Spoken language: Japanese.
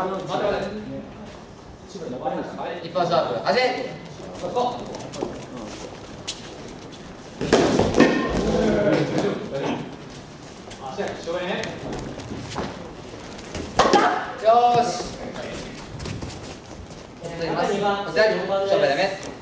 一本勝負、始め。よーし。お願いします。勝負だね。